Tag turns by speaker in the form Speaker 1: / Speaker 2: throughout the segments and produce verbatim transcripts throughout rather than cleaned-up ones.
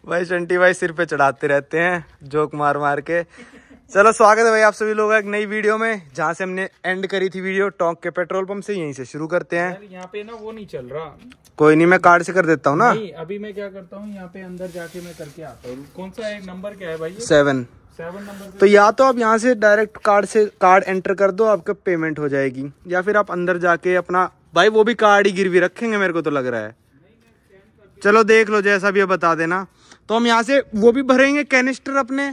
Speaker 1: भाई शंटी भाई सिर पे चढ़ाते रहते हैं जोक मार मार के। चलो स्वागत है भाई आप सभी लोगों का एक नई वीडियो में, जहाँ से हमने एंड करी थी वीडियो टोंक के पेट्रोल पंप से, यहीं से शुरू करते हैं।
Speaker 2: यहाँ पे ना वो नहीं चल रहा।
Speaker 1: कोई नहीं, मैं कार्ड से कर देता हूँ ना।
Speaker 2: नहीं, अभी मैं क्या करता हूँ, यहाँ पे अंदर जाके मैं करके आता हूँ। कौन सा है नंबर, क्या है भाई?
Speaker 1: Seven
Speaker 2: seven number.
Speaker 1: तो या तो आप यहाँ से डायरेक्ट कार्ड से कार्ड एंटर कर दो, आपका पेमेंट हो जाएगी, या फिर आप अंदर जाके अपना भाई वो भी कार्ड ही गिरवी रखेंगे मेरे को तो लग रहा है। चलो देख लो जैसा भी है बता देना। तो हम यहाँ से वो भी भरेंगे कैनिस्टर अपने,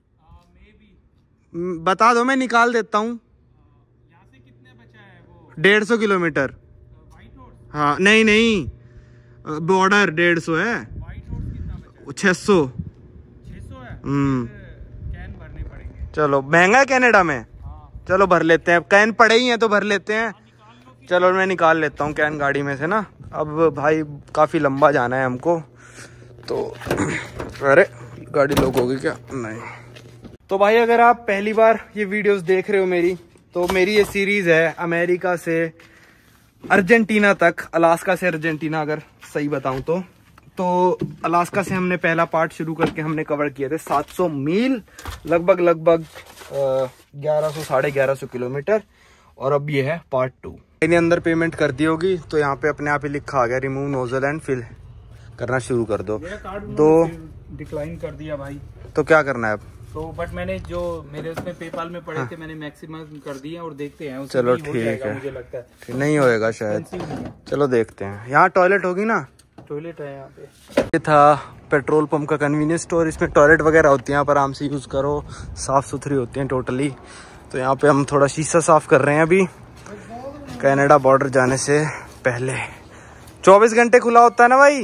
Speaker 1: बता दो मैं निकाल देता हूँ।
Speaker 2: यहाँ से कितने बचा है वो?
Speaker 1: डेढ़ सौ किलोमीटर। हाँ नहीं नहीं बॉर्डर डेढ़ सौ है। छह सौ हम्म
Speaker 2: कैन भरने पड़ेंगे।
Speaker 1: चलो महंगा है कनाडा में। हाँ। चलो भर लेते हैं, कैन पड़े ही हैं तो भर लेते हैं। चलो मैं निकाल लेता हूँ कैन गाड़ी में से ना। अब भाई काफी लंबा जाना है हमको तो अरे गाड़ी लॉक होगी क्या? नहीं। तो भाई अगर आप पहली बार ये वीडियोस देख रहे हो मेरी, तो मेरी ये सीरीज है अमेरिका से अर्जेंटीना तक, अलास्का से अर्जेंटीना अगर सही बताऊं तो। तो अलास्का से हमने पहला पार्ट शुरू करके हमने कवर किए थे सात सौ मील, लगभग लगभग ग्यारह सौ साढ़े ग्यारह सौ किलोमीटर, और अब ये है पार्ट टू। मैंने अंदर पेमेंट कर दी होगी तो यहाँ पे अपने आप ही लिखा आ गया रिमूव नोजल एंड फिल करना शुरू कर दो। दो
Speaker 2: डिक्लाइन कर दिया भाई।
Speaker 1: तो क्या करना है अब? तो
Speaker 2: बट मैंने जो मेरे उसमें पेपाल में पड़े हाँ। थे मैंने मैक्सिमम कर दिया और देखते हैं।
Speaker 1: चलो ठीक है,
Speaker 2: मुझे लगता है
Speaker 1: नहीं होएगा शायद। चलो देखते हैं। यहाँ टॉयलेट होगी ना?
Speaker 2: टॉयलेट है यहाँ पे।
Speaker 1: ये था पेट्रोल पंप का कन्वीनियंस स्टोर। इसमें टॉयलेट वगैरह होती है, यहाँ पर आराम से यूज करो, साफ सुथरी होती है टोटली। तो यहाँ पे हम थोड़ा शीशा साफ कर रहे हैं अभी कनाडा बॉर्डर जाने से पहले। चौबीस घंटे खुला होता है ना भाई?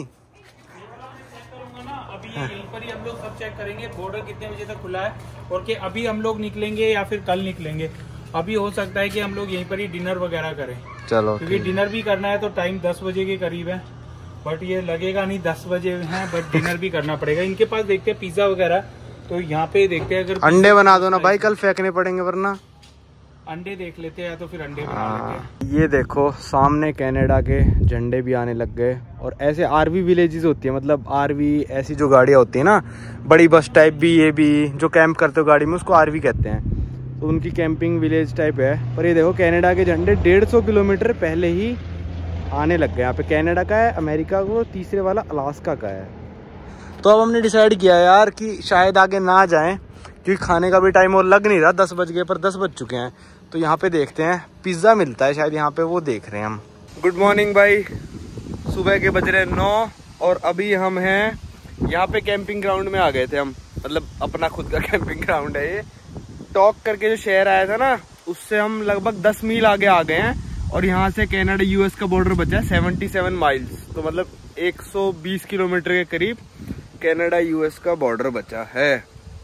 Speaker 2: अभी यहीं पर ही हम लोग सब चेक करेंगे बॉर्डर कितने बजे तक खुला है, और कि अभी हम लोग निकलेंगे या फिर कल निकलेंगे। अभी हो सकता है कि हम लोग यहीं पर ही डिनर वगैरह करें।
Speaker 1: चलो
Speaker 2: क्योंकि डिनर भी करना है तो टाइम दस बजे के करीब है, बट ये लगेगा नहीं दस बजे है, बट डिनर भी करना पड़ेगा। इनके पास देखते हैं पिज्जा वगैरह, तो यहाँ पे देखते हैं। अगर
Speaker 1: अंडे बना दो ना भाई, कल फेंकने पड़ेंगे वरना।
Speaker 2: अंडे देख लेते हैं, तो फिर अंडे बना लेते हैं।
Speaker 1: ये देखो सामने कनाडा के झंडे भी आने लग गए। और ऐसे आरवी विलेजेस होती है, मतलब आरवी ऐसी जो गाड़ियाँ होती है ना, बड़ी बस टाइप भी, ये भी जो कैंप करते हो गाड़ी में, उसको आरवी कहते हैं। तो उनकी कैंपिंग विलेज टाइप है। पर ये देखो कनाडा के झंडे डेढ़ सौ किलोमीटर पहले ही आने लग गए। यहाँ पे कनाडा का है, अमेरिका को, तीसरे वाला अलास्का का है। तो अब हमने डिसाइड किया यार कि शायद आगे ना जाएं, क्योंकि खाने का भी टाइम और लग नहीं रहा, दस बज गए पर दस बज चुके हैं। तो यहाँ पे देखते हैं, पिज्ज़ा मिलता है शायद यहाँ पे, वो देख रहे हैं हम। गुड मॉर्निंग भाई, सुबह के बज रहे नौ, और अभी हम हैं यहाँ पे कैंपिंग ग्राउंड में आ गए थे हम। मतलब अपना खुद का कैंपिंग ग्राउंड है ये। टॉक करके जो शहर आया था ना, उससे हम लगभग दस मील आगे आ गए हैं। और यहाँ से कनाडा यूएस का बॉर्डर बचा है सतहत्तर माइल्स, तो मतलब एक सौ बीस किलोमीटर के करीब कनाडा यूएस का बॉर्डर बचा है।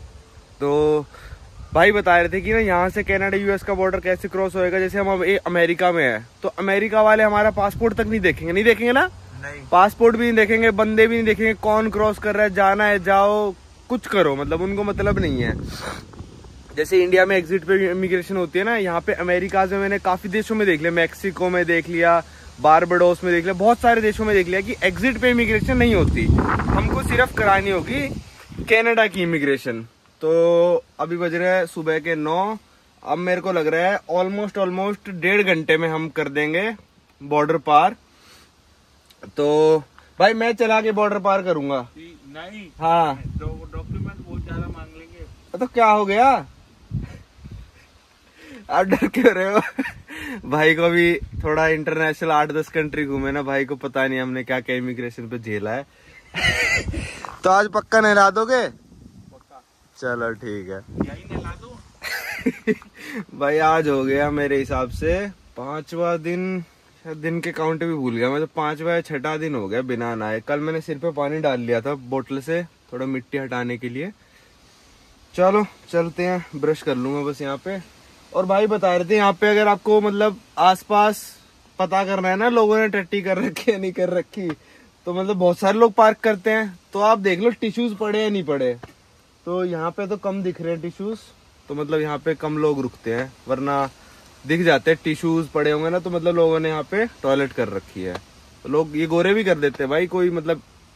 Speaker 1: तो भाई बता रहे थे कि ना यहाँ से कनाडा यूएस का बॉर्डर कैसे क्रॉस होएगा। जैसे हम अब अमेरिका में है, तो अमेरिका वाले हमारा पासपोर्ट तक नहीं देखेंगे, नहीं देखेंगे ना? नहीं, पासपोर्ट भी नहीं देखेंगे, बंदे भी नहीं देखेंगे, कौन क्रॉस कर रहा है, जाना है जाओ, कुछ करो, मतलब उनको मतलब नहीं है। जैसे इंडिया में एग्जिट पे इमिग्रेशन होती है ना, यहाँ पे अमेरिका में मैंने काफी देशों में देख लिया, मैक्सिको में देख लिया, बारबाडोस में देख लिया, बहुत सारे देशों में देख लिया कि एग्जिट पे इमिग्रेशन नहीं होती, हमको सिर्फ करानी होगी कनाडा की इमिग्रेशन। तो अभी बज रहे हैं सुबह के नौ। अब मेरे को लग रहा है ऑलमोस्ट ऑलमोस्ट डेढ़ घंटे में हम कर देंगे बॉर्डर पार। तो भाई मैं चला के बॉर्डर पार करूंगा।
Speaker 2: नहीं,
Speaker 1: हाँ,
Speaker 2: डॉक्यूमेंट बहुत ज्यादा मांग लेंगे।
Speaker 1: तो क्या हो गया, आप डर क्यों रहे हो? भाई को भी थोड़ा इंटरनेशनल आठ दस कंट्री घूमे ना, भाई को पता नहीं हमने क्या क्या इमिग्रेशन पे झेला है। तो आज पक्का नहला दोगे? चलो ठीक है,
Speaker 2: यही नहला दो।
Speaker 1: भाई आज हो गया मेरे हिसाब से पांचवा दिन, शायद दिन के काउंट भी भूल गया मैं, तो पांचवा या छठा दिन हो गया बिना नहाए। कल मैंने सिर पे पानी डाल लिया था बोतल से, थोड़ा मिट्टी हटाने के लिए। चलो चलते हैं, ब्रश कर लूंगा बस यहाँ पे। और भाई बता रहे थे यहाँ पे अगर आपको मतलब आसपास पता करना है ना, लोगों ने टट्टी कर रखी है नहीं कर रखी, तो मतलब बहुत सारे लोग पार्क करते हैं, तो आप देख लो टिश्यूज पड़े या नहीं पड़े। तो यहाँ पे तो कम दिख रहे हैं टिश्यूज, तो मतलब यहाँ पे कम लोग रुकते हैं, वरना दिख जाते हैं टिश्यूज पड़े होंगे ना, तो मतलब लोगों ने यहाँ पे टॉयलेट कर रखी है। तो लोग ये गोरे भी कर देते हैं भाई, कोई मतलब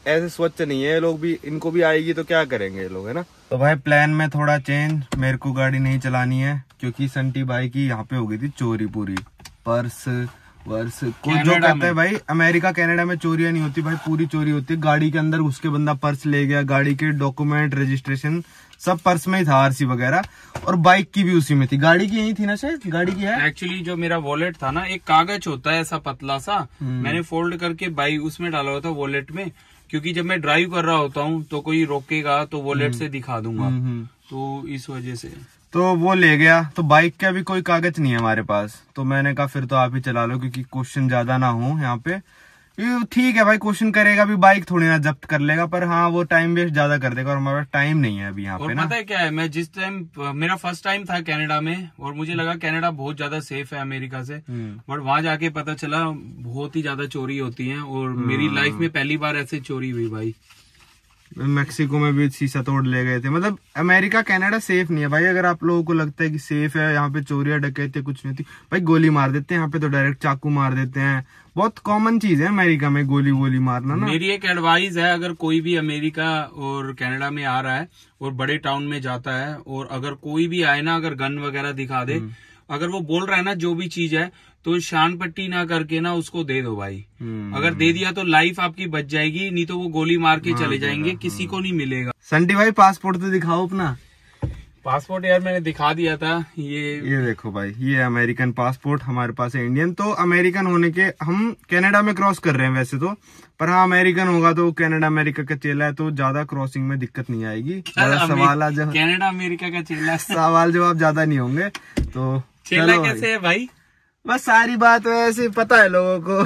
Speaker 1: ऐसे स्वच्छ नहीं है ये लोग भी, इनको भी आएगी तो क्या करेंगे ये लोग, है ना। तो भाई प्लान में थोड़ा चेंज, मेरे को गाड़ी नहीं चलानी है क्योंकि संटी भाई की यहाँ पे हो गई थी चोरी पूरी, पर्स वर्स कुछ जो कहते हैं भाई अमेरिका कनाडा में चोरियां नहीं होती भाई, पूरी चोरी होती है। गाड़ी के अंदर घुस के बंदा पर्स ले गया, गाड़ी के डॉक्यूमेंट रजिस्ट्रेशन सब पर्स में ही था, आरसी वगैरह, और बाइक की भी उसी में थी। गाड़ी की यही थी ना शायद, गाड़ी की है
Speaker 2: एक्चुअली। जो मेरा वॉलेट था ना, एक कागज होता है ऐसा पतला सा, मैंने फोल्ड करके बाइक उसमें डाला हुआ था वॉलेट में, क्योंकि जब मैं ड्राइव कर रहा होता हूँ तो कोई रोकेगा तो वॉलेट से दिखा दूंगा, तो इस वजह से
Speaker 1: तो वो ले गया। तो बाइक का भी कोई कागज नहीं है हमारे पास, तो मैंने कहा फिर तो आप ही चला लो क्योंकि क्वेश्चन ज्यादा ना हो यहाँ पे। ठीक है भाई, क्वेश्चन करेगा भी, बाइक थोड़ी ना जब्त कर लेगा, पर हाँ वो टाइम वेस्ट ज्यादा कर देगा और हमारा टाइम नहीं है अभी यहाँ पे ना।
Speaker 2: पता है क्या है, मैं जिस टाइम मेरा फर्स्ट टाइम था कनाडा में और मुझे लगा कनाडा बहुत ज्यादा सेफ है अमेरिका से, बट वहां जाके पता चला बहुत ही ज्यादा चोरी होती है और मेरी लाइफ में पहली बार ऐसे चोरी हुई भाई।
Speaker 1: मैक्सिको में भी शीशा तोड़ ले गए थे। मतलब अमेरिका कनाडा सेफ नहीं है भाई। अगर आप लोगों को लगता है कि सेफ है, यहाँ पे चोरियां डकैती कुछ नहीं होती, भाई गोली मार देते हैं यहाँ पे, तो डायरेक्ट चाकू मार देते हैं। बहुत कॉमन चीज है अमेरिका में गोली वोली मारना ना।
Speaker 2: मेरी एक एडवाइस है, अगर कोई भी अमेरिका और कनाडा में आ रहा है और बड़े टाउन में जाता है और अगर कोई भी आए ना, अगर गन वगैरह दिखा दे, अगर वो बोल रहा है ना जो भी चीज है, तो शान पट्टी ना करके ना उसको दे दो भाई। अगर दे दिया तो लाइफ आपकी बच जाएगी, नहीं तो वो गोली मार के चले जाएंगे, किसी को नहीं मिलेगा।
Speaker 1: संटी भाई पासपोर्ट तो दिखाओ अपना।
Speaker 2: पासपोर्ट यार मैंने दिखा दिया था, ये
Speaker 1: ये देखो भाई, ये अमेरिकन पासपोर्ट, हमारे पास है इंडियन। तो अमेरिकन होने के हम कनाडा में क्रॉस कर रहे हैं वैसे तो, पर हाँ अमेरिकन होगा तो कनाडा अमेरिका का चेला है तो ज्यादा क्रॉसिंग में दिक्कत नहीं आएगी। सवाल
Speaker 2: कनाडा अमेरिका का चेला
Speaker 1: सवाल जवाब ज्यादा नहीं होंगे। तो
Speaker 2: चेला कैसे है भाई?
Speaker 1: बस सारी बात वैसे पता है लोगों को।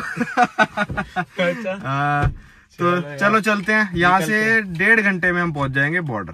Speaker 2: अच्छा।
Speaker 1: आ, तो चलो, चलो चलते हैं यहाँ से। डेढ़ घंटे में हम पहुंच जाएंगे बॉर्डर।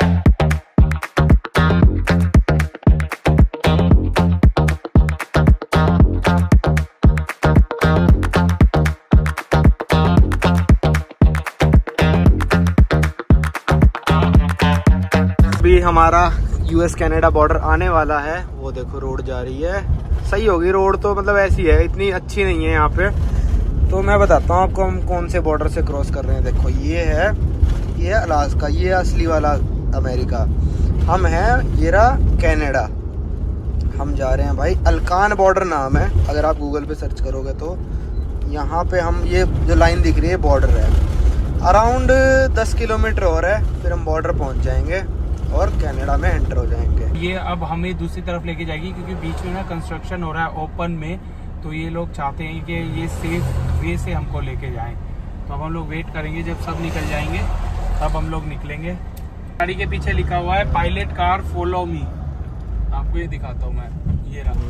Speaker 1: अभी हमारा यूएस कनाडा बॉर्डर आने वाला है। वो देखो रोड जा रही है, सही होगी रोड तो, मतलब ऐसी है, इतनी अच्छी नहीं है यहाँ पे। तो मैं बताता हूँ आपको हम कौन से बॉर्डर से क्रॉस कर रहे हैं। देखो ये है, ये है अलास्का, ये असली वाला अमेरिका। हम हैं ये रहा कनाडा। हम जा रहे हैं भाई, अल्कान बॉर्डर नाम है, अगर आप गूगल पे सर्च करोगे तो। यहाँ पे हम, ये जो लाइन दिख रही है बॉर्डर है, अराउंड दस किलोमीटर और है, फिर हम बॉर्डर पहुँच जाएंगे और कनाडा में एंटर हो जाएंगे।
Speaker 2: ये अब हमें दूसरी तरफ लेके जाएगी क्योंकि बीच में ना कंस्ट्रक्शन हो रहा है ओपन में, तो ये लोग चाहते हैं कि ये सेफ वे से हमको लेके जाएं। तो अब हम लोग वेट करेंगे, जब सब निकल जाएंगे तब हम लोग निकलेंगे। गाड़ी के पीछे लिखा हुआ है पायलट कार फॉलो मी, आपको ये दिखाता हूँ मैं, ये रहा,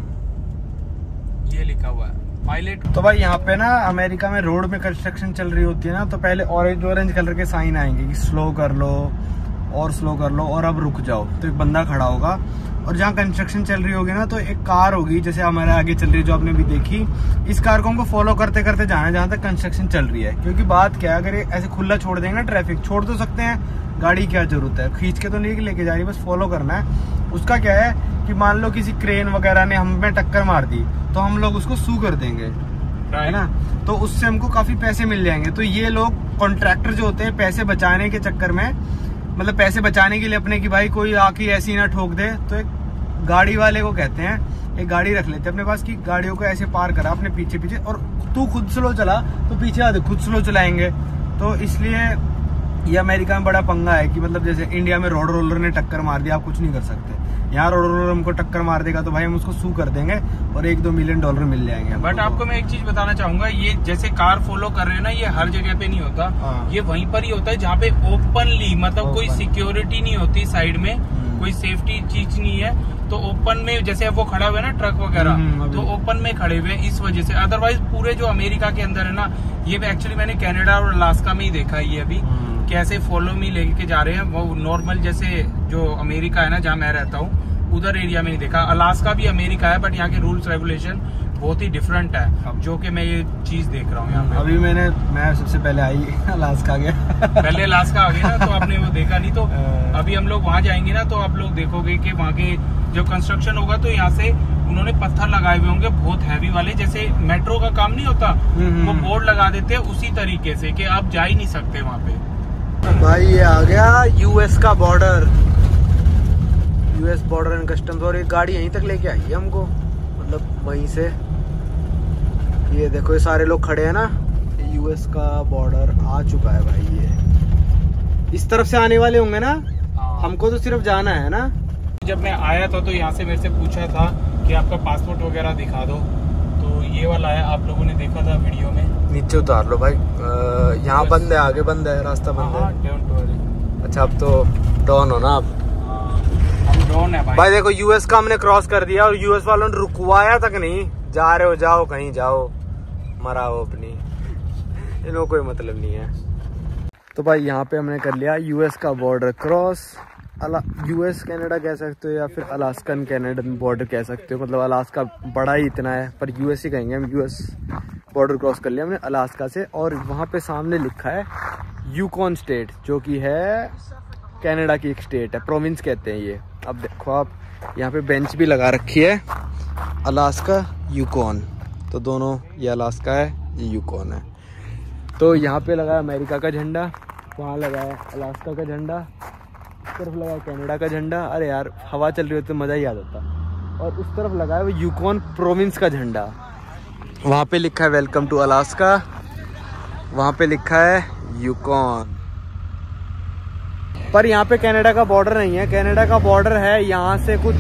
Speaker 2: ये लिखा हुआ है पायलट।
Speaker 1: तो भाई यहाँ पे ना अमेरिका में रोड में कंस्ट्रक्शन चल रही होती है ना, तो पहले ऑरेंज ऑरेंज कलर के साइन आएंगे कि स्लो कर लो और स्लो कर लो और अब रुक जाओ। तो एक बंदा खड़ा होगा और जहाँ कंस्ट्रक्शन चल रही होगी ना, तो एक कार होगी जैसे हमारे आगे चल रही है जो आपने भी देखी। इस कार को हमको फॉलो करते करते जाना है जहाँ तक कंस्ट्रक्शन चल रही है, क्योंकि बात क्या है, अगर ये ऐसे खुला छोड़ देंगे ना, ट्रैफिक छोड़ तो सकते हैं, गाड़ी क्या जरूरत है, खींच के तो नहीं लेके जा रही, बस फॉलो करना है। उसका क्या है कि मान लो किसी क्रेन वगैरह ने हम में टक्कर मार दी तो हम लोग उसको सू कर देंगे, है ना, तो उससे हमको काफी पैसे मिल जाएंगे। तो ये लोग कॉन्ट्रैक्टर जो होते हैं, पैसे बचाने के चक्कर में, मतलब पैसे बचाने के लिए अपने की भाई कोई आके ऐसी ना ठोक दे, तो एक गाड़ी वाले को कहते हैं, एक गाड़ी रख लेते हैं अपने पास की गाड़ियों को ऐसे पार करा अपने पीछे पीछे, और तू खुद स्लो चला तो पीछे आते खुद स्लो चलाएंगे। तो इसलिए ये अमेरिका में बड़ा पंगा है कि मतलब जैसे इंडिया में रोड रोलर ने टक्कर मार दिया, आप कुछ नहीं कर सकते। यहाँ रोड रोलर हमको टक्कर मार देगा तो भाई हम उसको सू कर देंगे और एक दो मिलियन डॉलर मिल जाएंगे।
Speaker 2: बट आपको मैं एक चीज बताना चाहूंगा, ये जैसे कार फॉलो कर रहे हैं ना, ये हर जगह पे नहीं होता, ये वहीं पर ही होता है जहाँ पे ओपनली, मतलब कोई सिक्योरिटी नहीं होती साइड में, कोई सेफ्टी चीज नहीं है, तो ओपन में जैसे वो खड़ा हुआ है ना ट्रक वगैरह, तो ओपन में खड़े हुए इस वजह से। अदरवाइज पूरे जो अमेरिका के अंदर है ना, ये एक्चुअली मैंने कनाडा और अलास्का में ही देखा है ये अभी, कैसे फॉलो मी लेके जा रहे हैं। वो नॉर्मल जैसे जो अमेरिका है ना जहाँ मैं रहता हूँ, उधर एरिया में नहीं देखा। अलास्का भी अमेरिका है, बट यहाँ के रूल्स रेगुलेशन बहुत ही डिफरेंट है, जो कि मैं ये चीज देख रहा हूँ यहाँ पे।
Speaker 1: अभी मैंने मैं सबसे पहले आई अलास्का गया
Speaker 2: पहले अलास्का आ गए ना, तो आपने वो देखा नहीं। तो अभी हम लोग वहाँ जाएंगे ना, तो आप लोग देखोगे कि वहाँ के जो कंस्ट्रक्शन होगा, तो यहाँ से उन्होंने पत्थर लगाए हुए होंगे बहुत हैवी वाले, जैसे मेट्रो का काम नहीं होता, वो बोर्ड लगा देते हैं उसी तरीके से कि आप जा ही नहीं सकते वहाँ पे।
Speaker 1: भाई ये आ गया यूएस का border, US border and customs. और एक गाड़ी यहीं तक लेके आई है हमको, मतलब वहीं से। ये देखो ये सारे लोग खड़े हैं ना, यूएस का बॉर्डर आ चुका है भाई। ये इस तरफ से आने वाले होंगे ना, हमको तो सिर्फ जाना है ना।
Speaker 2: जब मैं आया था तो यहाँ से मेरे से पूछा था कि आपका पासपोर्ट वगैरह दिखा दो, तो ये वाला है, आप लोगों ने देखा था वीडियो में।
Speaker 1: नीचे उतार लो भाई, यहाँ बंद है, आगे बंद है, रास्ता बंद है। अच्छा अब तो डॉन हो ना आप?
Speaker 2: हम डॉन है भाई।
Speaker 1: भाई देखो यूएस का हमने क्रॉस कर दिया और यूएस वालों ने रुकवाया तक नहीं। जा रहे हो जाओ, कहीं जाओ, मराओ अपनी, इनको कोई मतलब नहीं है। तो भाई यहाँ पे हमने कर लिया यूएस का बॉर्डर क्रॉस। यूएस कनाडा कह सकते हो या फिर अलास्कन कनाडियन बॉर्डर कह सकते हो, मतलब अलास्का बड़ा ही इतना है, पर यूएस ही कहेंगे हम। यूएस बॉर्डर क्रॉस कर लिया हमने अलास्का से, और वहाँ पे सामने लिखा है यूकॉन स्टेट, जो कि है कनाडा की एक स्टेट है, प्रोविंस कहते हैं ये। अब देखो आप, यहाँ पे बेंच भी लगा रखी है, अलास्का यूकॉन, तो दोनों, ये अलास्का है, ये यूकॉन है। तो यहाँ पे लगा है अमेरिका का झंडा, वहाँ लगा है अलास्का का झंडा, इस तरफ लगा है कनाडा का झंडा। अरे यार हवा चल रही होती तो मज़ा ही आ जाता। और उस तरफ लगा है वो यूकॉन प्रोविंस का झंडा, वहाँ पे लिखा है वेलकम टू अलास्का, वहाँ पे लिखा है यूकॉन। पर यहाँ पे कनाडा का बॉर्डर नहीं है, कनाडा का बॉर्डर है यहाँ से कुछ,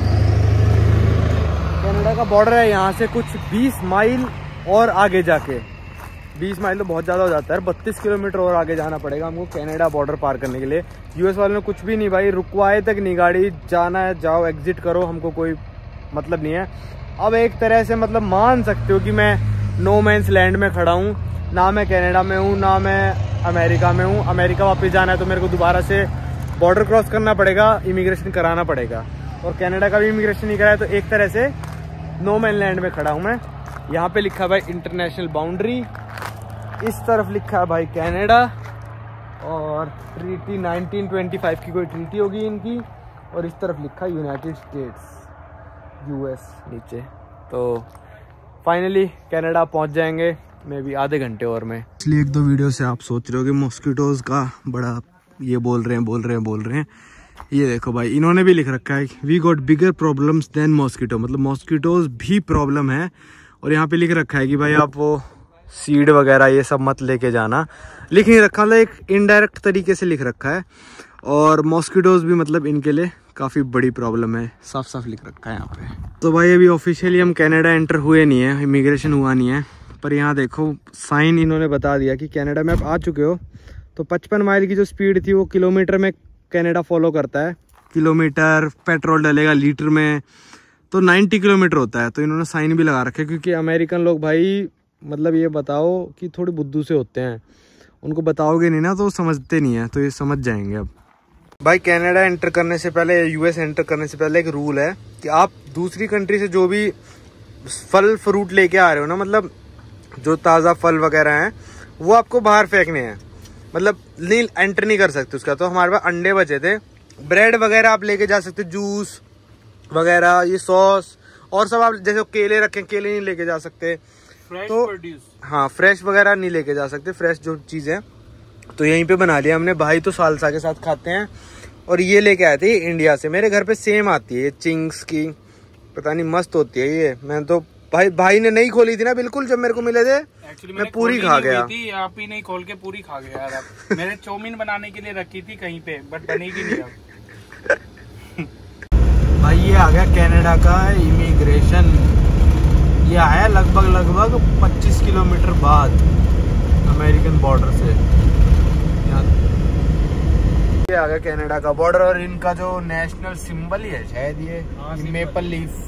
Speaker 1: कनाडा का बॉर्डर है यहाँ से कुछ बीस माइल और आगे जाके। बीस माइल तो बहुत ज़्यादा हो जाता है, बत्तीस किलोमीटर और आगे जाना पड़ेगा हमको कनाडा बॉर्डर पार करने के लिए। यूएस वालों ने कुछ भी नहीं भाई, रुकवाए तक नहीं गाड़ी, जाना है जाओ, एग्जिट करो, हमको कोई मतलब नहीं है। अब एक तरह से मतलब मान सकते हो कि मैं नो मैंस लैंड में खड़ा हूँ, ना मैं कनाडा में हूँ ना मैं अमेरिका में हूँ। अमेरिका वापस जाना है तो मेरे को दोबारा से बॉर्डर क्रॉस करना पड़ेगा, इमिग्रेशन कराना पड़ेगा, और कनाडा का भी इमिग्रेशन नहीं कराया, तो एक तरह से नो मैन लैंड में खड़ा हूँ मैं। यहाँ पे लिखा है भाई इंटरनेशनल बाउंड्री, इस तरफ लिखा है भाई कनाडा, और ट्रीटी नाइनटीन ट्वेंटी फाइव की कोई ट्रीटी होगी इनकी, और इस तरफ लिखा है यूनाइटेड स्टेट्स यूएस नीचे। तो फाइनली कनाडा पहुंच जाएंगे मे बी आधे घंटे और में। इसलिए एक दो वीडियो से आप सोच रहे हो कि मॉस्किटोज का बड़ा ये बोल रहे हैं बोल रहे हैं बोल रहे हैं ये देखो भाई इन्होंने भी लिख रखा है we got bigger problems than mosquito, मतलब मॉस्किटोज भी प्रॉब्लम है। और यहाँ पे लिख रखा है कि भाई आप वो सीड वगैरह ये सब मत लेके जाना, लिख नहीं रखा, मतलब एक इनडायरेक्ट तरीके से लिख रखा है। और मॉस्किटोज भी मतलब इनके लिए काफ़ी बड़ी प्रॉब्लम है, साफ साफ लिख रखा है यहाँ पे। तो भाई अभी ऑफिशियली हम कनाडा एंटर हुए नहीं है, इमिग्रेशन हुआ नहीं है, पर यहाँ देखो साइन इन्होंने बता दिया कि कनाडा में आप आ चुके हो। तो पचपन माइल की जो स्पीड थी वो किलोमीटर में कनाडा फॉलो करता है, किलोमीटर पेट्रोल डलेगा लीटर में तो नब्बे किलोमीटर होता है। तो इन्होंने साइन भी लगा रखे, क्योंकि अमेरिकन लोग भाई मतलब ये बताओ कि थोड़े बुद्धू से होते हैं, उनको बताओगे नहीं ना तो समझते नहीं है, तो ये समझ जाएंगे। अब भाई कनाडा एंटर करने से पहले, यूएस एंटर करने से पहले एक रूल है कि आप दूसरी कंट्री से जो भी फल फ्रूट लेके आ रहे हो ना, मतलब जो ताज़ा फल वगैरह हैं वो आपको बाहर फेंकने हैं, मतलब नहीं एंटर नहीं कर सकते उसका। तो हमारे पास अंडे बचे थे, ब्रेड वगैरह आप लेके जा सकते, जूस वगैरह, ये सॉस और सब आप, जैसे केले रखें केले नहीं लेके जा सकते, तो हाँ फ्रेश वगैरह नहीं लेके जा सकते, फ्रेश जो चीज़ें तो यहीं पे बना लिया हमने। भाई तो सालसा के साथ खाते हैं, और ये लेके आए थे इंडिया से, मेरे घर पे सेम आती है ये चिंग्स की, पता नहीं मस्त होती है ये। मैं तो भाई भाई ने नहीं खोली थी ना बिल्कुल, जब मेरे को मिले थे मैं पूरी खा गया।
Speaker 2: आप ही नहीं खोल के पूरी खा गया यार आप। मैंने चौमिन बनाने के लिए रखी थी कहीं पे, बट बनेगी नहीं अब।
Speaker 1: भाई ये आ गया कनाडा का इमिग्रेशन, ये आया लगभग लगभग पच्चीस किलोमीटर बाद अमेरिकन बॉर्डर से। ये आ गया कनाडा का बॉर्डर, और इनका जो नेशनल सिंबल ही है शायद ये मेपल लीफ।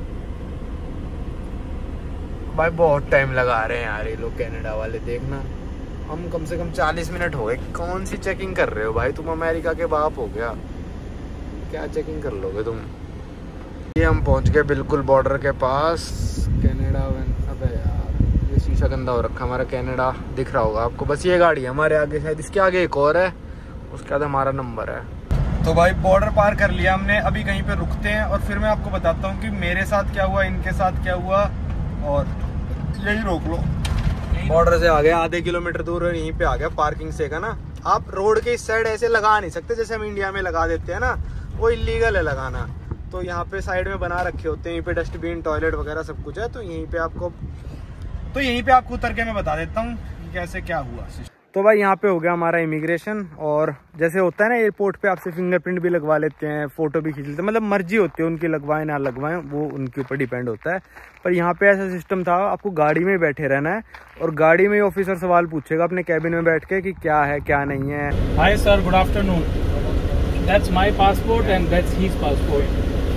Speaker 1: भाई बहुत टाइम लगा रहे हैं यार ये लोग कनाडा वाले, देखना हम कम से कम चालीस मिनट हो गए। कौन सी चेकिंग कर रहे हो भाई, तुम अमेरिका के बाप हो गया, क्या चेकिंग कर लोगे तुम। ये हम पहुंच गए बिल्कुल बॉर्डर के पास कनाडा। अबे यार ये शीशा गंदा हो रखा हमारा, कनाडा दिख रहा होगा आपको, बस ये गाड़ी है हमारे आगे, शायद इसके आगे एक और है, उसके बाद हमारा नंबर है। तो भाई बॉर्डर पार कर लिया हमने, अभी कहीं पे रुकते हैं और फिर मैं आपको बताता हूँ कि मेरे साथ क्या हुआ, इनके साथ क्या हुआ, और यही रोक लो। बॉर्डर से आ गया, आधे किलोमीटर दूर यहीं पे आ गया पार्किंग से का ना। आप रोड के इस साइड ऐसे लगा नहीं सकते जैसे हम इंडिया में लगा देते हैं ना, वो इलीगल है लगाना। तो यहाँ पे साइड में बना रखे होते हैं, यहीं पे डस्टबिन टॉयलेट वगैरह सब कुछ है। तो यहीं पे आपको तो यहीं पे आपको उतर के मैं बता देता हूँ कि कैसे क्या हुआ। तो भाई यहाँ पे हो गया हमारा इमिग्रेशन, और जैसे होता है ना एयरपोर्ट पे आपसे फिंगरप्रिंट भी लगवा लेते हैं, फोटो भी खींच लेते हैं, मतलब मर्जी होती है उनकी, लगवाएं ना लगवाएं वो उनके ऊपर डिपेंड होता है। पर यहाँ पे ऐसा सिस्टम था, आपको गाड़ी में बैठे रहना है और गाड़ी में ही ऑफिसर सवाल पूछेगा अपने कैबिन में बैठ के कि क्या है क्या नहीं है।
Speaker 2: Hi sir, good afternoon, that's my passport and that's his passport.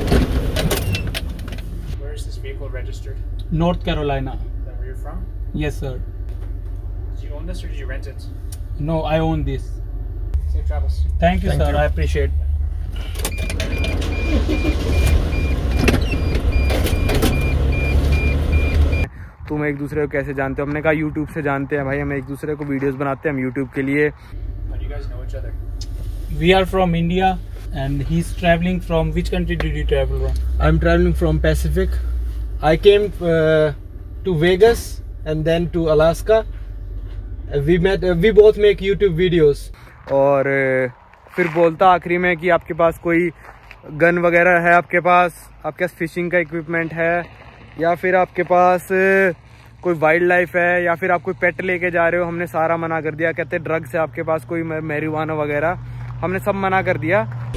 Speaker 3: Where is this vehicle registered?
Speaker 2: North Carolina.
Speaker 3: Where you're from?
Speaker 2: Yes sir.
Speaker 3: Do you own this or did you rent it?
Speaker 2: No, I own this.
Speaker 3: Safe travels.
Speaker 2: Thank you
Speaker 1: Thank
Speaker 2: sir,
Speaker 1: you.
Speaker 2: I appreciate.
Speaker 1: तुम एक दूसरे को कैसे जानते हो? हमने कहा YouTube से जानते हैं भाई, हम एक दूसरे को वीडियोस बनाते हैं हम यूट्यूब के लिए।
Speaker 3: How do you guys know each other?
Speaker 2: We are from India and he's traveling from which country did you travel from?
Speaker 1: I'm traveling from Pacific. I came uh, to Vegas and then to Alaska. We met, uh, we both make YouTube videos. और uh, फिर बोलता आखिरी में कि आपके पास कोई gun वगैरह है, आपके पास आपके पास फिशिंग का इक्विपमेंट है, या फिर आपके पास uh, कोई वाइल्ड लाइफ है, या फिर आप कोई पेट लेके जा रहे हो। हमने सारा मना कर दिया। कहते ड्रग्स है आपके पास, कोई मैरिजुआना वगैरह, हमने सब मना कर दिया।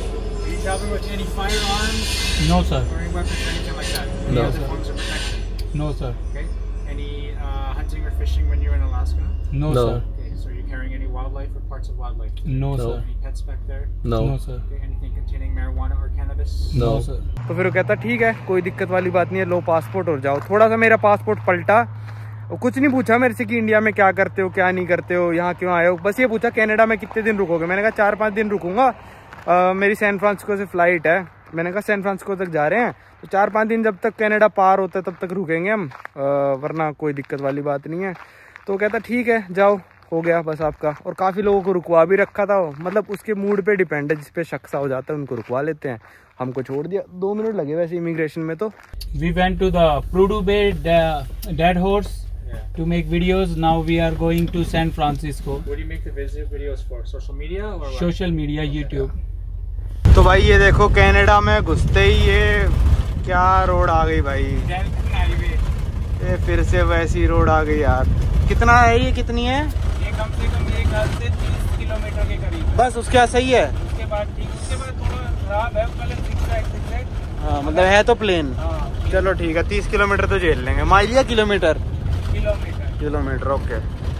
Speaker 2: No sir.
Speaker 3: Carrying weapons or anything like that? Any
Speaker 1: No.
Speaker 3: other forms of protection?
Speaker 2: No sir.
Speaker 3: Okay. Any uh, hunting or fishing when you're in Alaska?
Speaker 2: No,
Speaker 1: No.
Speaker 2: sir.
Speaker 3: Okay. So you're carrying any wildlife or parts of wildlife?
Speaker 2: No,
Speaker 1: No.
Speaker 2: sir.
Speaker 3: Any pets back there?
Speaker 1: No.
Speaker 2: No sir.
Speaker 3: Okay. Anything containing marijuana or cannabis?
Speaker 2: No,
Speaker 1: No.
Speaker 2: sir.
Speaker 1: तो फिर वो कहता ठीक है, कोई दिक्कत वाली बात नहीं है, लो पासपोर्ट और जाओ। थोड़ा सा मेरा पासपोर्ट पलटा, वो कुछ नहीं पूछा मेरे से कि इंडिया में क्या करते हो क्या नहीं करते हो, यहाँ क्यों आए हो, बस ये पूछा कनाडा में कितने दिन रुकोगे। मैंने कहा चार पाँच दिन रुकूंगा, आ, मेरी सैन फ्रांसिस्को से फ्लाइट है। मैंने कहा सैन फ्रांसिस्को तक जा रहे हैं तो चार पाँच दिन जब तक कनाडा पार होता है तब तक रुकेंगे हम, आ, वरना कोई दिक्कत वाली बात नहीं है। तो वो कहता ठीक है जाओ, हो गया बस आपका। और काफ़ी लोगों को रुकवा भी रखा था वो, मतलब उसके मूड पे डिपेंड है, जिस पे शक सा हो जाता है उनको रुकवा लेते हैं। हमको छोड़ दिया, दो मिनट लगे वैसे इमिग्रेशन में। तो
Speaker 2: We went to the Prudhoe Bay da- Dead Horse
Speaker 3: Yeah.
Speaker 2: to make videos. Now we are going to San Francisco.
Speaker 3: What do you make the visit videos for? Social media or what?
Speaker 2: Social media, YouTube.
Speaker 1: तो भाई ये देखो Canada में घुसते ही ये क्या road आ गई भाई,
Speaker 2: हाईवे।
Speaker 1: ये फिर से वैसी रोड आ गई यार। कितना है ये, कितनी है?
Speaker 2: ये कम से कम मेरे ख्याल से तीस किलोमीटर के करीब है।
Speaker 1: बस उसके बाद सही है।
Speaker 2: उसके बाद ठीक, उसके बाद थोड़ा खराब है, पहले zigzag, zigzag।
Speaker 1: हाँ मतलब है तो प्लेन।
Speaker 2: हाँ,
Speaker 1: चलो ठीक है, तीस किलोमीटर तो झेल लेंगे। माइल या किलोमीटर?
Speaker 2: किलोमीटर।
Speaker 1: Kilometre, okay.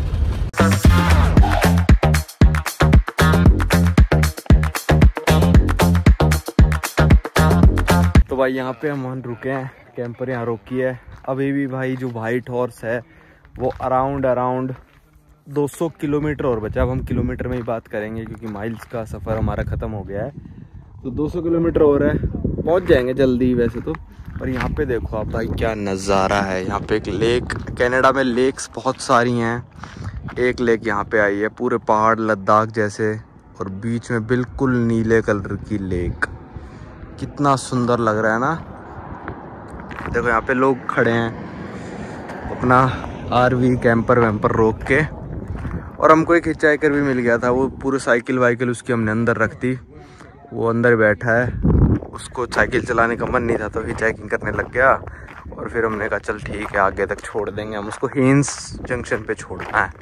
Speaker 1: तो भाई यहाँ पे हम वहाँ रुके हैं, कैंपर यहाँ रोकी है। अभी भी भाई जो वाइट हॉर्स है वो अराउंड अराउंड दो सौ किलोमीटर और बचा। अब हम किलोमीटर में ही बात करेंगे क्योंकि माइल्स का सफ़र हमारा ख़त्म हो गया है। तो दो सौ किलोमीटर और है, पहुँच जाएंगे जल्दी वैसे तो। और यहाँ पे देखो आप भाई क्या नज़ारा है। यहाँ पे एक लेक, कनाडा में लेक्स बहुत सारी हैं। एक लेक यहाँ पे आई है, पूरे पहाड़ लद्दाख जैसे, और बीच में बिल्कुल नीले कलर की लेक। कितना सुंदर लग रहा है ना। देखो यहाँ पे लोग खड़े हैं अपना आरवी कैंपर वैम्पर रोक के। और हमको एक हिचाइकर भी मिल गया था, वो पूरे साइकिल वाइकिल उसकी हमने अंदर रख दी, वो अंदर बैठा है। उसको साइकिल चलाने का मन नहीं था तो हिचाइकिंग करने लग गया। और फिर हमने कहा चल ठीक है आगे तक छोड़ देंगे हम उसको, हेन्स जंक्शन पे छोड़ना है।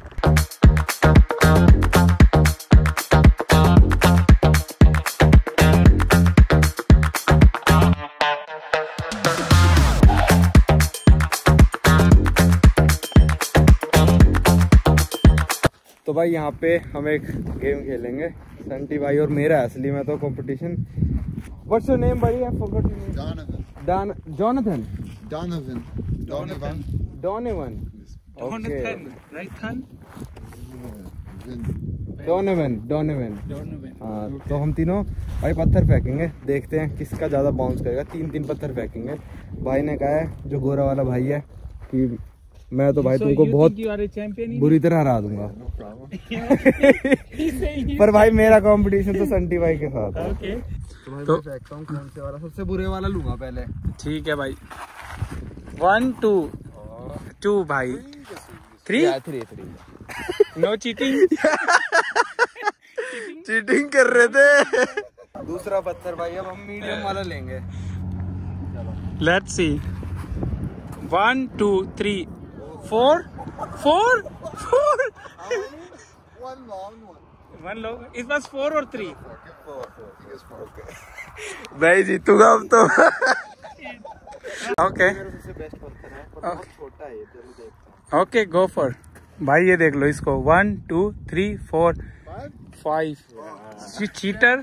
Speaker 1: तो भाई यहाँ पे हम एक गेम खेलेंगे, संटी भाई और मेरा असली में तो कंपटीशन। व्हाट्स योर नेम भाई? I forgot your name.
Speaker 4: Donovan.
Speaker 1: Don Jonathan
Speaker 4: Donovan. Donovan.
Speaker 1: Donovan okay
Speaker 2: right Khan.
Speaker 1: Donovan Donovan
Speaker 2: Donovan.
Speaker 1: हाँ, तो हम तीनों भाई पत्थर फेंकेंगे, देखते हैं किसका ज़्यादा बाउंस करेगा। तीन तीन पत्थर फेंकेंगे। भाई ने कहा है, जो गोरा वाला भाई है, कि मैं तो भाई
Speaker 2: So
Speaker 1: तुमको
Speaker 2: you
Speaker 1: बहुत
Speaker 2: think you are a champion in
Speaker 1: बुरी तरह हरा दूंगा। पर भाई मेरा कंपटीशन तो संटी भाई के साथ है।
Speaker 2: Okay.
Speaker 1: तो फेंकता हूँ कौन से वाला, सबसे बुरे वाला लूंगा पहले।
Speaker 2: ठीक है भाई। वन टू टू भाई three
Speaker 1: three three
Speaker 2: no cheating.
Speaker 1: Cheating कर रहे थे। दूसरा पत्थर भाई, अब हम मीडियम वाला लेंगे।
Speaker 2: Let's see. One two three four four four one लोग इस पास फोर और थ्री।
Speaker 1: भाई जीतूंगा अब तो।
Speaker 2: Okay okay go for. भाई ये देख लो इसको, one two three four five. Cheater.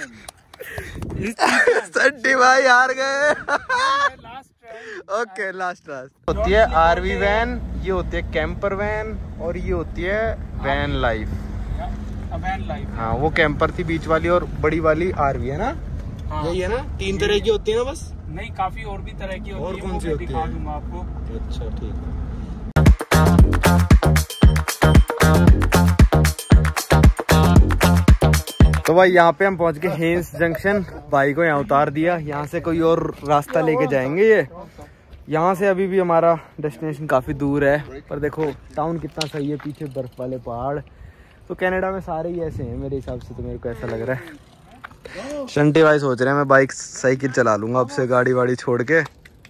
Speaker 1: Santi भाई हार गए। ओके लास्ट लास्ट होती है आरवी वैन, ये होती है कैंपर वैन, और ये होती है वैन लाइफ।
Speaker 2: Van life.
Speaker 1: हाँ वो कैंपर थी बीच वाली, और बड़ी वाली आरवी है ना।
Speaker 2: हाँ।
Speaker 1: यही है ना, तीन तरह की होती है ना बस।
Speaker 2: नहीं, काफी और भी तरह की होती
Speaker 1: और
Speaker 2: है।
Speaker 1: कौन सी
Speaker 2: मैं
Speaker 1: होती
Speaker 2: दिखा
Speaker 1: है?
Speaker 2: दूंगा आपको।
Speaker 1: अच्छा ठीक है। तो भाई यहाँ पे हम पहुंच गए हेंस जंक्शन। भाई को यहाँ उतार दिया, यहाँ से कोई और रास्ता लेके जाएंगे। ये यहाँ से अभी भी हमारा डेस्टिनेशन काफी दूर है, पर देखो टाउन कितना सही है, पीछे बर्फ वाले पहाड़। तो कनाडा में सारे ही ऐसे हैं मेरे हिसाब से, तो मेरे को ऐसा लग रहा है। शंटी भाई सोच रहे हैं मैं बाइक साइकिल चला लूंगा अब से, गाड़ी वाड़ी छोड़ के।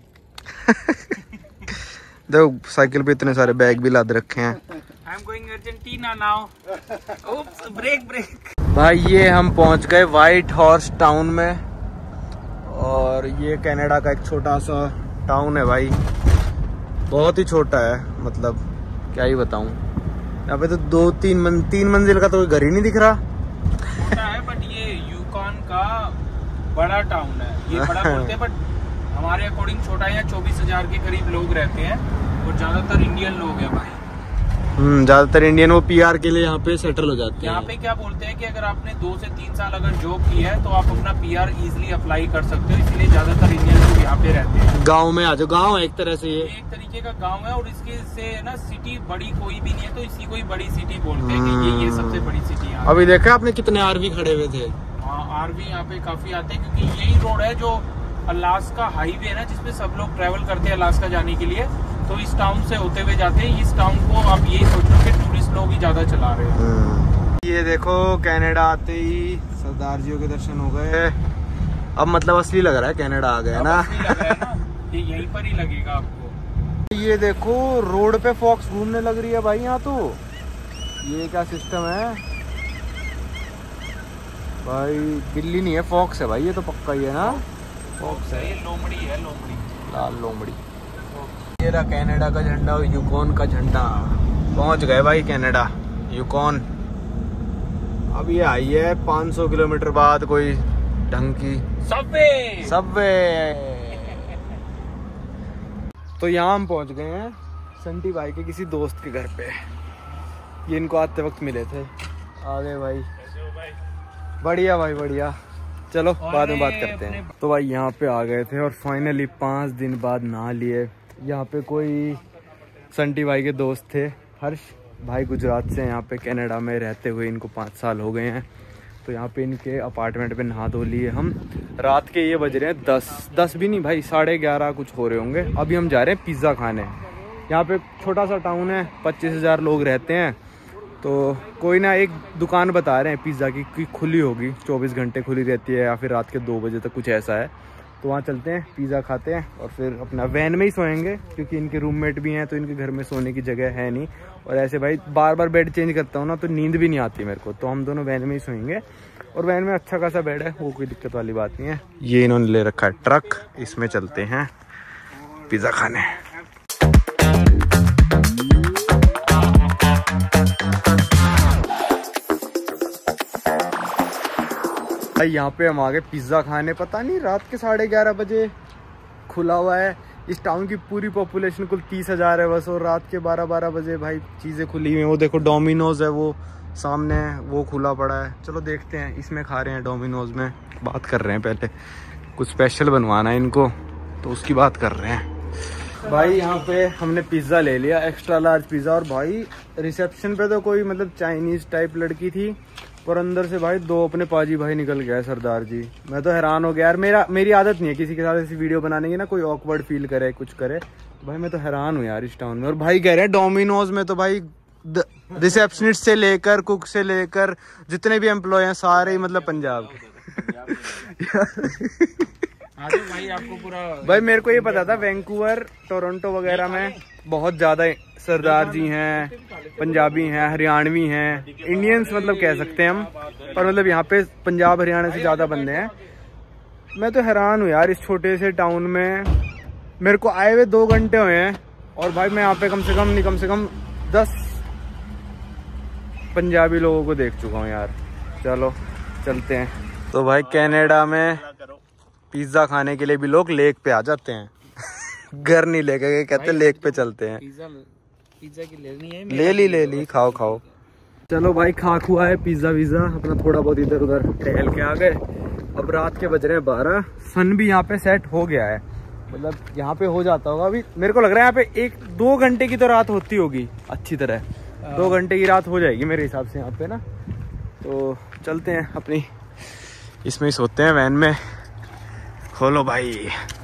Speaker 1: देखो साइकिल पे इतने सारे बैग भी लाद रखे हैं।
Speaker 2: I am going Argentina now. Oops, break break.
Speaker 1: भाई ये हम पहुंच गए व्हाइट हॉर्स टाउन में, और ये कनाडा का एक छोटा सा टाउन है भाई, बहुत ही छोटा है, मतलब क्या ही बताऊं। यहाँ पे तो दो तीन मन, तीन मंजिल का तो घर ही नहीं दिख रहा।
Speaker 2: छोटा है बट ये यूकॉन का बड़ा टाउन है। ये बड़ा बोलते हैं बट हमारे अकॉर्डिंग छोटा है। चौबीस हजार के करीब लोग रहते हैं, और ज्यादातर इंडियन लोग हैं भाई।
Speaker 1: हम्म ज्यादातर इंडियन वो पीआर के लिए यहाँ पे सेटल हो जाते हैं।
Speaker 2: यहाँ पे क्या बोलते हैं कि अगर आपने दो से तीन साल अगर जॉब की है तो आप अपना पीआर इजीली अप्लाई कर सकते हो, इसलिए ज्यादातर इंडियन लोग यहाँ पे रहते हैं।
Speaker 1: गांव में आ जाओ, गांव है एक तरह से, ये
Speaker 2: एक तरीके का गांव है, और इसके से ना सिटी बड़ी कोई भी नहीं है, तो इसी को ही बड़ी सिटी बोलते हैं कि ये ये सबसे बड़ी सिटी है।
Speaker 1: अभी देखा आपने कितने आरवी खड़े हुए थे।
Speaker 2: हाँ, आरवी यहाँ पे काफी आते हैं, क्योंकि यही रोड है जो अलास्का हाईवे है ना, जिसपे सब लोग ट्रेवल करते हैं अलास्का जाने के लिए। तो इस टाउन से होते हुए जाते हैं। इस टाउन को आप यही सोच लो कि टूरिस्ट लोग ही ज्यादा चला रहे हैं।
Speaker 1: ये देखो कनाडा आते ही सरदार जी के दर्शन हो गए। अब मतलब असली लग रहा है कनाडा आ गए ना।
Speaker 2: असली लग रहा है ना, ये यहीं पर ही लगेगा आपको।
Speaker 1: ये देखो रोड पे फॉक्स घूमने लग रही है भाई यहाँ तो। ये क्या सिस्टम है भाई, बिल्ली नहीं है फॉक्स है भाई, ये तो पक्का ही है ना।
Speaker 2: फॉक्स है, ये लोमड़ी है, लोमड़ी,
Speaker 1: लाल लोमड़ी। ये रहा कनाडा का झंडा और यूकॉन का झंडा। पहुंच गए भाई कनाडा, यूकॉन। अब ये आई है पाँच सौ किलोमीटर बाद कोई ढंग की
Speaker 2: सबवे
Speaker 1: सबवे। तो यहाँ हम पहुंच गए हैं संटी भाई के किसी दोस्त के घर पे। ये इनको आते वक्त मिले थे। आ गए भाई, बढ़िया भाई बढ़िया। चलो बाद में बात करते हैं। तो भाई यहाँ पे आ गए थे, और फाइनली पाँच दिन बाद नहा लिए। यहाँ पे कोई संटी भाई के दोस्त थे, हर्ष भाई, गुजरात से यहाँ पे कनाडा में रहते हुए इनको पाँच साल हो गए हैं। तो यहाँ पे इनके अपार्टमेंट पे नहा धो लिए हम। रात के ये बज रहे हैं दस दस भी नहीं भाई, साढ़े ग्यारह कुछ हो रहे होंगे। अभी हम जा रहे हैं पिज़्ज़ा खाने। यहाँ पे छोटा सा टाउन है, पच्चीस हज़ार लोग रहते हैं। तो कोई ना एक दुकान बता रहे हैं पिज़्ज़ा की कि खुली होगी, चौबीस घंटे खुली रहती है, या फिर रात के दो बजे तक कुछ ऐसा है। तो वहाँ चलते हैं, पिज़्ज़ा खाते हैं, और फिर अपना वैन में ही सोएंगे, क्योंकि इनके रूममेट भी हैं तो इनके घर में सोने की जगह है नहीं। और ऐसे भाई बार बार बेड चेंज करता हूँ ना, तो नींद भी नहीं आती मेरे को। तो हम दोनों वैन में ही सोएंगे, और वैन में अच्छा खासा बेड है, वो कोई दिक्कत वाली बात नहीं है। ये इन्होंने ले रखा है ट्रक, इसमें चलते हैं पिज़्ज़ा खाने। यहाँ पे हम आ गए पिज़्ज़ा खाने। पता नहीं रात के साढ़े ग्यारह बजे खुला हुआ है। इस टाउन की पूरी पॉपुलेशन कुल तीस हजार है बस, और रात के बारह बारह बजे भाई चीज़ें खुली हुई हैं। वो देखो डोमिनोज है, वो सामने है, वो खुला पड़ा है। चलो देखते हैं, इसमें खा रहे हैं डोमिनोज में। बात कर रहे हैं पहले, कुछ स्पेशल बनवाना है इनको, तो उसकी बात कर रहे हैं। भाई यहाँ पे हमने पिज्ज़ा ले लिया, एक्स्ट्रा लार्ज पिज़्ज़ा। और भाई रिसेप्शन पे तो कोई मतलब चाइनीज टाइप लड़की थी, पर अंदर से भाई दो अपने पाजी भाई निकल गया सरदार जी। मैं तो हैरान हो गया यार, मेरा मेरी आदत नहीं है किसी के साथ ऐसी वीडियो बनाने की ना, कोई ऑकवर्ड फील करे कुछ करे। भाई मैं तो हैरान हूँ यार इस टाउन में। और भाई कह रहे हैं डोमिनोज में तो भाई रिसेप्शनिस्ट से लेकर कुक से लेकर जितने भी एम्प्लॉय हैं सारे ही मतलब पंजाब
Speaker 2: भाई आपको पूरा
Speaker 1: भाई मेरे को ये पता था वैंकूवर टोरंटो वगैरह में बहुत ज्यादा सरदार जी हैं, पंजाबी हैं, हरियाणवी हैं, इंडियंस मतलब कह सकते हैं हम, पर मतलब यहाँ पे पंजाब हरियाणा से ज्यादा बंदे हैं। मैं तो हैरान हूँ यार इस छोटे से टाउन में, मेरे को आए हुए दो घंटे हुए हैं और भाई मैं यहाँ पे कम से कम नहीं कम से कम दस पंजाबी लोगों को देख चुका हूँ यार। चलो चलते हैं। तो भाई कनाडा में पिज्ज़ा खाने के लिए भी लोग लेक पे आ जाते हैं घर नहीं लेके गए, कहते लेक पे चलते हैं।
Speaker 2: पिज्जा पिज्जा की लेनी है,
Speaker 1: ले ली ले ली खाओ खाओ। चलो भाई खा खुआ है पिज्ज़ा विज़्ज़ा, अपना थोड़ा बहुत इधर उधर टहल के आ गए। अब रात के बज रहे हैं बारह, सन भी यहाँ पे सेट हो गया है, मतलब यहाँ पे हो जाता होगा। अभी मेरे को लग रहा है यहाँ पे एक दो घंटे की तो रात होती होगी अच्छी तरह, दो घंटे की रात हो जाएगी मेरे हिसाब से यहाँ पे ना। तो चलते हैं अपनी इसमें ही सोते हैं वैन में। खोलो भाई।